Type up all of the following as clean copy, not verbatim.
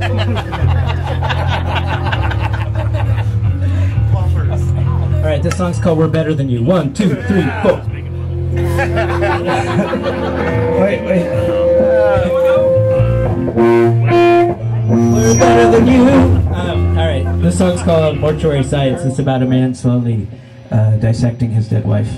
All right, this song's called "We're Better Than You." 1, 2, 3, 4. Wait. We're better than you. All right, this song's called "Mortuary Science." It's about a man slowly dissecting his dead wife.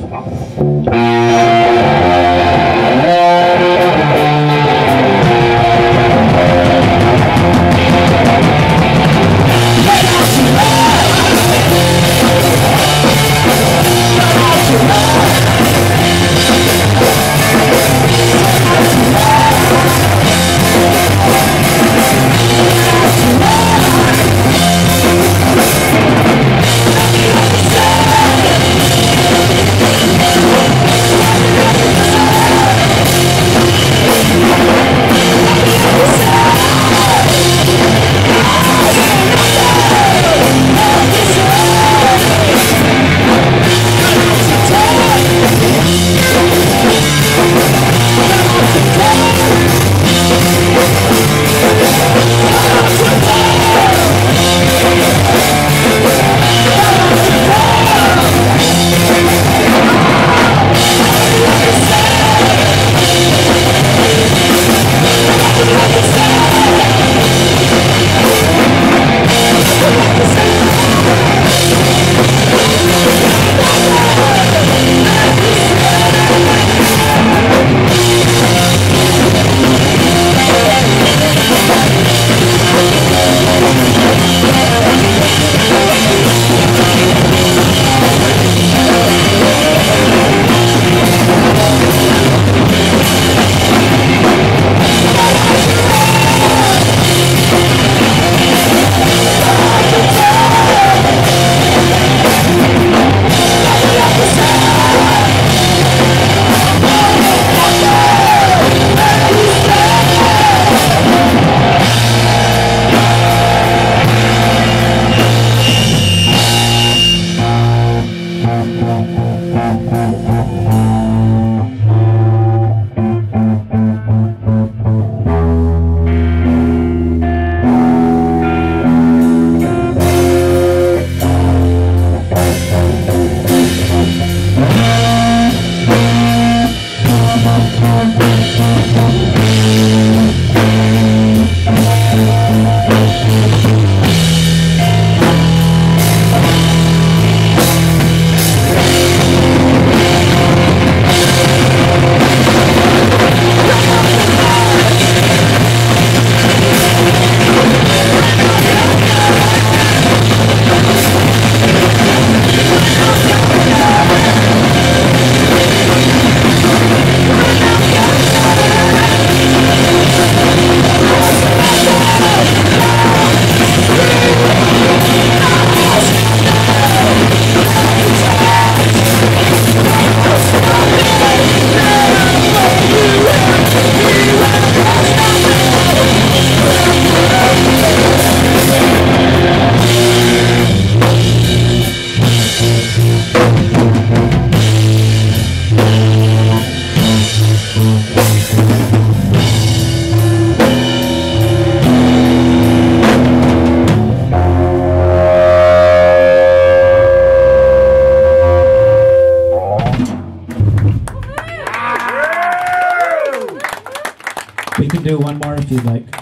We can do one more if you'd like.